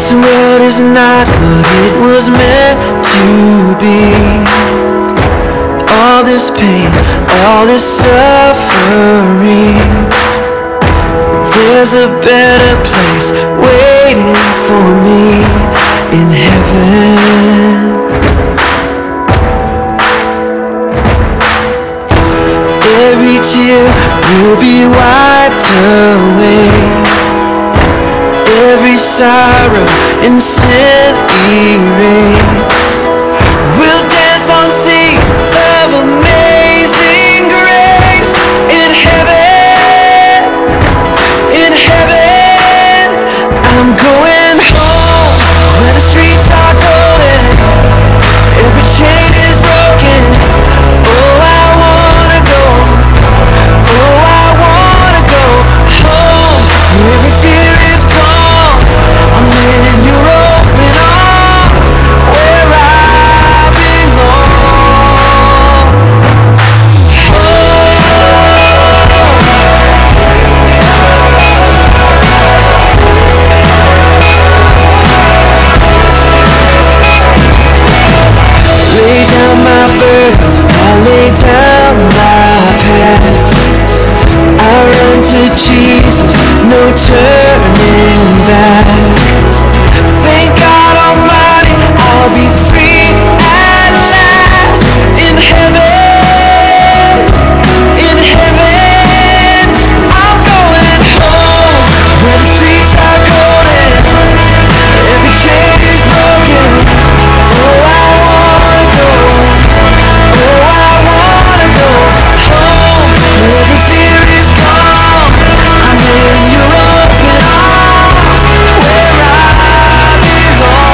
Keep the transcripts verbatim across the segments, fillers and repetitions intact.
This world is not what it was meant to be. All this pain, all this suffering. There's a better place waiting for me in heaven. Every tear will be wiped away, every sorrow and sin erased. We'll dance on seas of amazing grace in heaven, in heaven. I'm going home where the streets are golden, every chain is broken. Oh, I wanna go, oh, I wanna go home where every fear is gone. I'm in your open arms where I belong. Lay down my burdens, I lay down my past. I run to Jesus, no turning back. Thank God Almighty, I'll be free at last. In heaven, in heaven, I'm going home where the streets are golden, every chain is broken. Oh, I wanna go, oh, I wanna go home where every fear is gone. I'm in your open arms where I belong.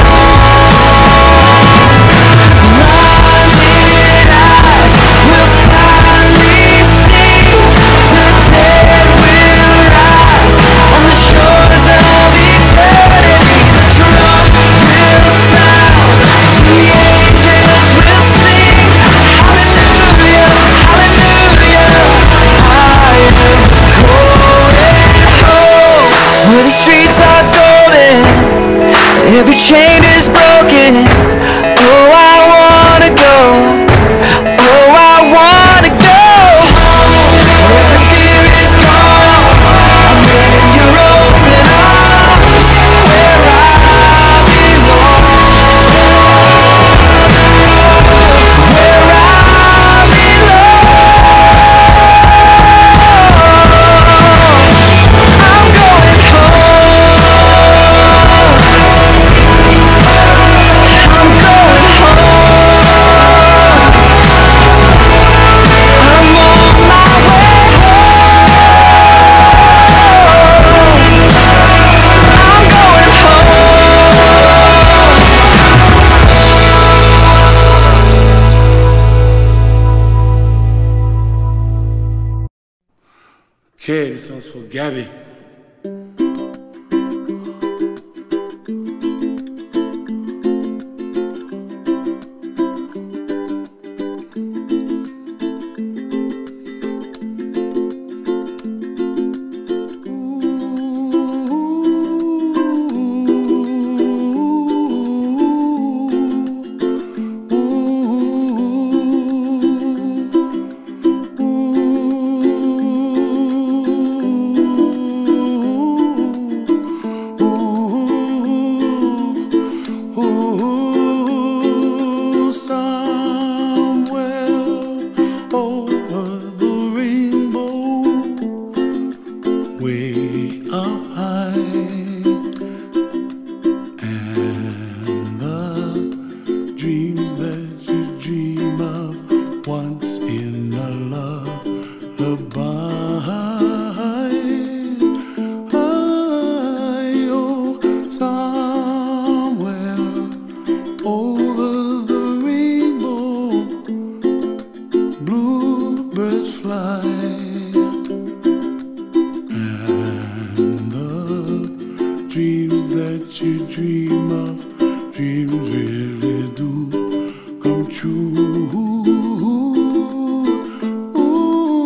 Blinded eyes will finally see, the dead will rise on the shores of eternity. The drum will sound, the angels will sing. Hallelujah, hallelujah. I am going home where the streets are golden, every chain is broken. Oh, I wanna go, oh, I wanna go home where every fear is gone. I'm in your open arms where I belong, where I belong. I'm going Okay, this one's for Gabby.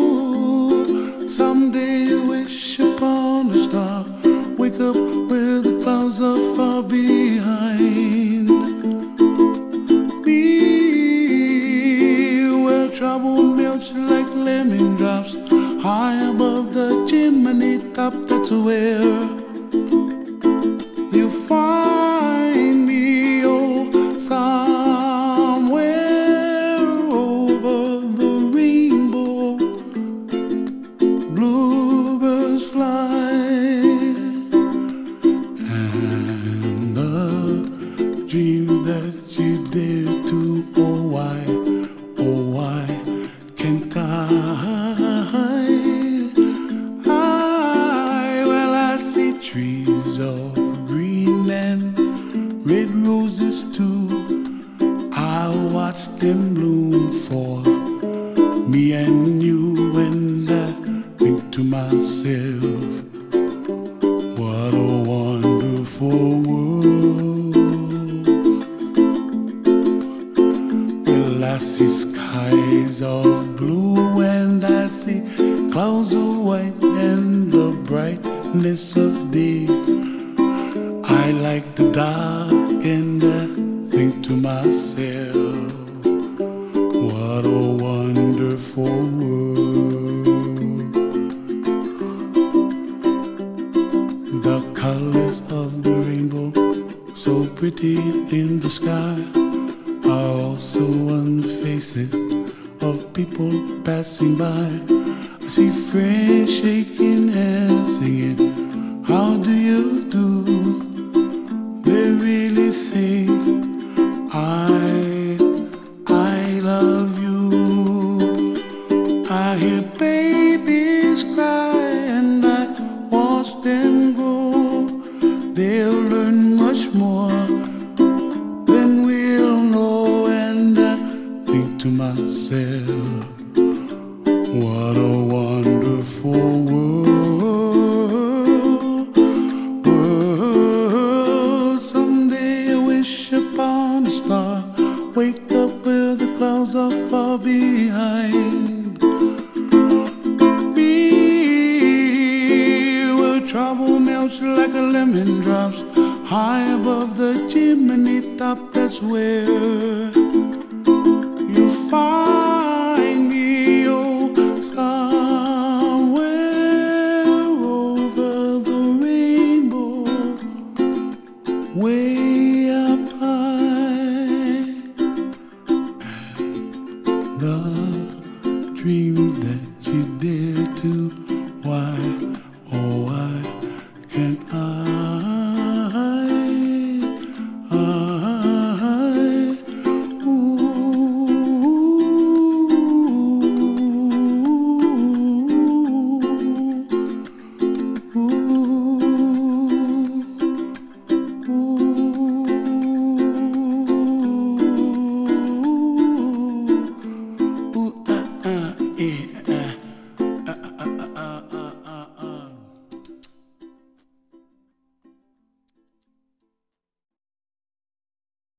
Someday you wish upon a star, wake up with a clouds are far behind me, where trouble melts like lemon drops high above the chimney top. That's where you find me, oh, somewhere over the rainbow. Bluebirds fly, and the dream that you dare to, oh why, oh why can't I? I, well, I see trees of green and red roses too. I watch them bloom for me and you, and I think to myself, what a wonderful world. Well, I see skies of blue, and I see clouds of white, and the brightness of day. I like the dark, and I think to myself, what a wonderful world. The colors of the rainbow, so pretty in the sky, are also on the faces of people passing by. I see friends shaking hands, singing, how do you do? They really say, I, I love you. I hear babies cry, and I watch them grow. They'll learn much more than we'll know, and I think to myself, what a wonderful world, world. Someday I wish upon a star, wake up where the clouds are far behind me, where trouble melts like a lemon drops high above the chimney top. That's where you find me, oh, somewhere over the rainbow, way